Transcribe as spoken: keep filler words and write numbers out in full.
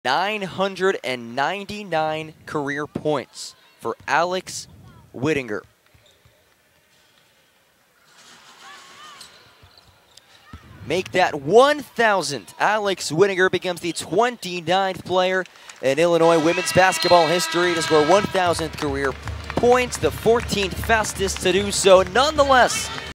nine hundred ninety-nine career points for Alex Wittinger. Make that one thousand. Alex Wittinger becomes the twenty-ninth player in Illinois women's basketball history to score one thousand career points, the fourteenth fastest to do so. Nonetheless,